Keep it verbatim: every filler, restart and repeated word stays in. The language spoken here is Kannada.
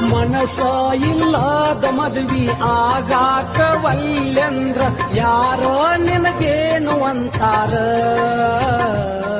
ಮನಸ ಇಲ್ಲದ ಮದ್ವಿ ಆಗಾಕ ವಲ್ಯಂದ್ರ ಯಾರೋ ನಿನಗೇನು ಅಂತಾರ